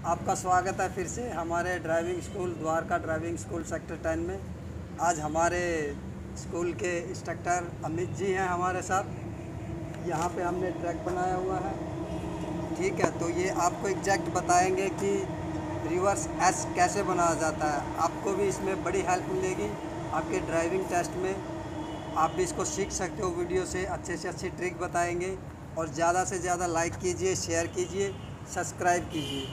आपका स्वागत है फिर से हमारे driving school Dwarka driving school sector 10 में। आज हमारे स्कूल के इंस्ट्रक्टर अमित जी हैं हमारे साथ। यहाँ पे हमने ट्रैक बनाया हुआ है, ठीक है। तो ये आपको एग्जैक्ट बताएंगे कि रिवर्स एस कैसे बनाया जाता है। आपको भी इसमें बड़ी हेल्प मिलेगी आपके ड्राइविंग टेस्ट में। आप भी इसको सीख सकते हो वीडियो से अच्छी ट्रिक बताएंगे। और ज़्यादा से ज़्यादा लाइक कीजिए, शेयर कीजिए, सब्सक्राइब कीजिए।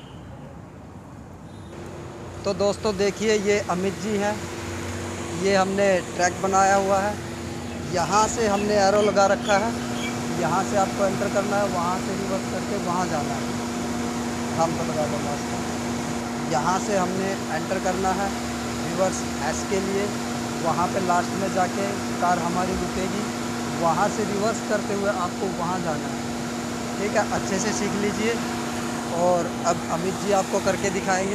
तो दोस्तों देखिए, ये अमित जी हैं। ये हमने ट्रैक बनाया हुआ है। यहाँ से हमने एरो लगा रखा है। यहाँ से आपको एंटर करना है, वहाँ से रिवर्स करके वहाँ जाना है। हम तो लगा दो लास्ट। यहाँ से हमने एंटर करना है रिवर्स एस के लिए। वहाँ पे लास्ट में जाके कार हमारी रुकेगी, वहाँ से रिवर्स करते हुए आपको वहाँ जाना है, ठीक है। अच्छे से सीख लीजिए। और अब अमित जी आपको करके दिखाएंगे।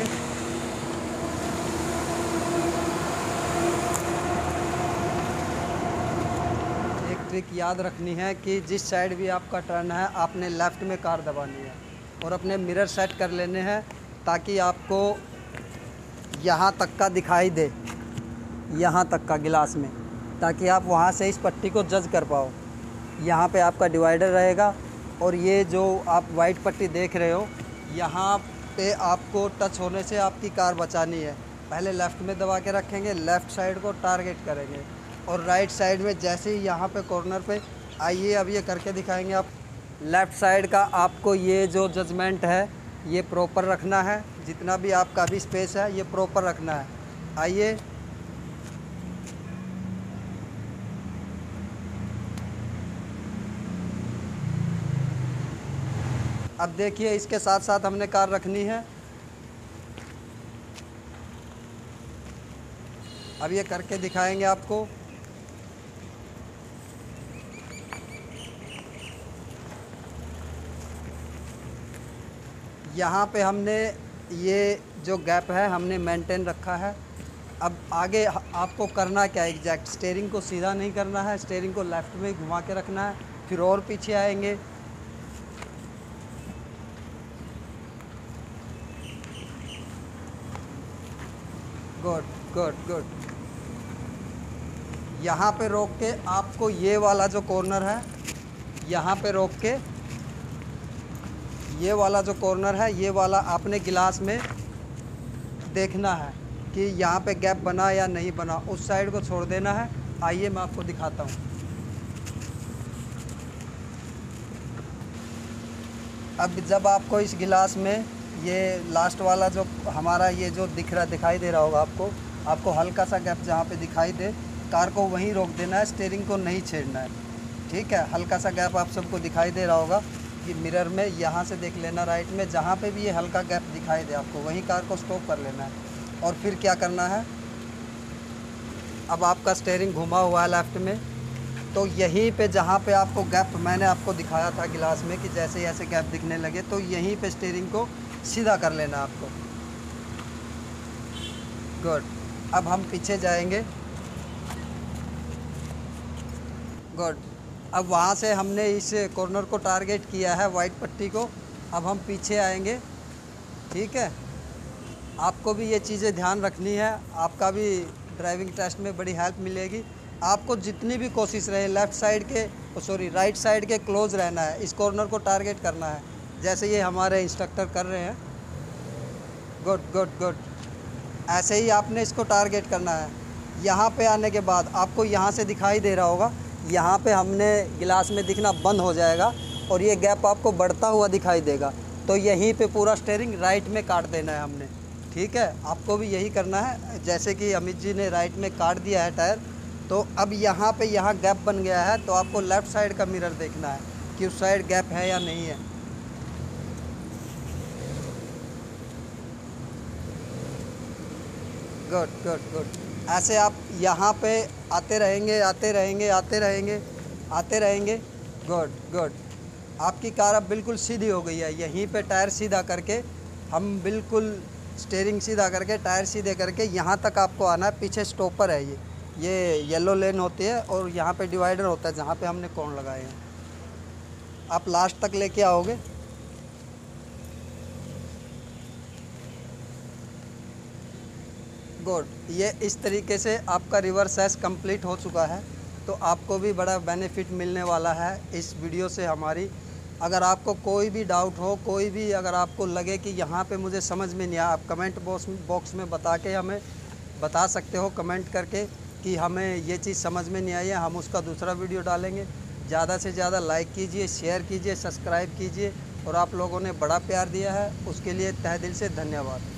ट्रिक याद रखनी है कि जिस साइड भी आपका टर्न है आपने लेफ़्ट में कार दबानी है और अपने मिरर सेट कर लेने हैं ताकि आपको यहाँ तक का दिखाई दे, यहाँ तक का गिलास में, ताकि आप वहाँ से इस पट्टी को जज कर पाओ। यहाँ पे आपका डिवाइडर रहेगा और ये जो आप वाइट पट्टी देख रहे हो, यहाँ पे आपको टच होने से आपकी कार बचानी है। पहले लेफ़्ट में दबा के रखेंगे, लेफ़्ट साइड को टारगेट करेंगे और राइट साइड में जैसे ही यहाँ पे कॉर्नर पे आइए, अब ये करके दिखाएंगे आप। लेफ़्ट साइड का आपको ये जो जजमेंट है ये प्रॉपर रखना है। जितना भी आपका भी स्पेस है ये प्रॉपर रखना है। आइए, अब देखिए इसके साथ साथ हमने कार रखनी है। अब ये करके दिखाएंगे आपको। यहाँ पे हमने ये जो गैप है हमने मेंटेन रखा है। अब आगे आपको करना क्या है एग्जैक्ट, स्टीयरिंग को सीधा नहीं करना है, स्टीयरिंग को लेफ़्ट में घुमा के रखना है। फिर और पीछे आएंगे, गुड गुड गुड। यहाँ पे रोक के आपको ये वाला जो कॉर्नर है, यहाँ पे रोक के ये वाला जो कॉर्नर है ये वाला आपने गिलास में देखना है कि यहाँ पे गैप बना या नहीं बना। उस साइड को छोड़ देना है। आइए मैं आपको दिखाता हूँ। अब जब आपको इस गिलास में ये लास्ट वाला जो हमारा ये जो दिखाई दे रहा होगा आपको हल्का सा गैप जहाँ पे दिखाई दे, कार को वहीं रोक देना है, स्टीयरिंग को नहीं छेड़ना है, ठीक है। हल्का सा गैप आप सबको दिखाई दे रहा होगा कि मिरर में यहाँ से देख लेना, राइट में जहाँ पे भी ये हल्का गैप दिखाई दे आपको वहीं कार को स्टॉप कर लेना है। और फिर क्या करना है, अब आपका स्टीयरिंग घुमा हुआ है लेफ़्ट में, तो यहीं पे जहाँ पे आपको गैप मैंने आपको दिखाया था गिलास में कि जैसे ऐसे गैप दिखने लगे तो यहीं पे स्टीयरिंग को सीधा कर लेना आपको। गुड। अब हम पीछे जाएंगे, गुड। अब वहाँ से हमने इस कॉर्नर को टारगेट किया है, वाइट पट्टी को। अब हम पीछे आएंगे, ठीक है। आपको भी ये चीज़ें ध्यान रखनी है, आपका भी ड्राइविंग टेस्ट में बड़ी हेल्प मिलेगी। आपको जितनी भी कोशिश रहे लेफ़्ट साइड के राइट साइड के क्लोज रहना है, इस कॉर्नर को टारगेट करना है जैसे ये हमारे इंस्ट्रक्टर कर रहे हैं। Good good good. ऐसे ही आपने इसको टारगेट करना है। यहाँ पे आने के बाद आपको यहाँ से दिखाई दे रहा होगा, यहाँ पे हमने गिलास में दिखना बंद हो जाएगा और ये गैप आपको बढ़ता हुआ दिखाई देगा। तो यहीं पे पूरा स्टीयरिंग राइट में काट देना है हमने, ठीक है। आपको भी यही करना है। जैसे कि अमित जी ने राइट में काट दिया है टायर, तो अब यहाँ पे गैप बन गया है, तो आपको लेफ़्ट साइड का मिरर देखना है कि उस साइड गैप है या नहीं है। Good good good. ऐसे आप यहाँ पे आते रहेंगे आते रहेंगे आते रहेंगे आते रहेंगे। Good good. आपकी कार अब बिल्कुल सीधी हो गई है। यहीं पे टायर सीधा करके हम बिल्कुल स्टीयरिंग सीधा करके टायर सीधे करके यहाँ तक आपको आना है। पीछे स्टॉपर है, ये येलो लेन होती है और यहाँ पे डिवाइडर होता है जहाँ पे हमने कोण लगाए हैं। आप लास्ट तक लेके आओगे। गुड। ये इस तरीके से आपका रिवर्स हैश कंप्लीट हो चुका है। तो आपको भी बड़ा बेनिफिट मिलने वाला है इस वीडियो से हमारी। अगर आपको कोई भी डाउट हो, कोई भी अगर आपको लगे कि यहाँ पे मुझे समझ में नहीं आया, आप कमेंट बॉक्स में बता के हमें बता सकते हो कमेंट करके कि हमें ये चीज़ समझ में नहीं आई है, हम उसका दूसरा वीडियो डालेंगे। ज़्यादा से ज़्यादा लाइक कीजिए, शेयर कीजिए, सब्सक्राइब कीजिए और आप लोगों ने बड़ा प्यार दिया है उसके लिए तहे दिल से धन्यवाद।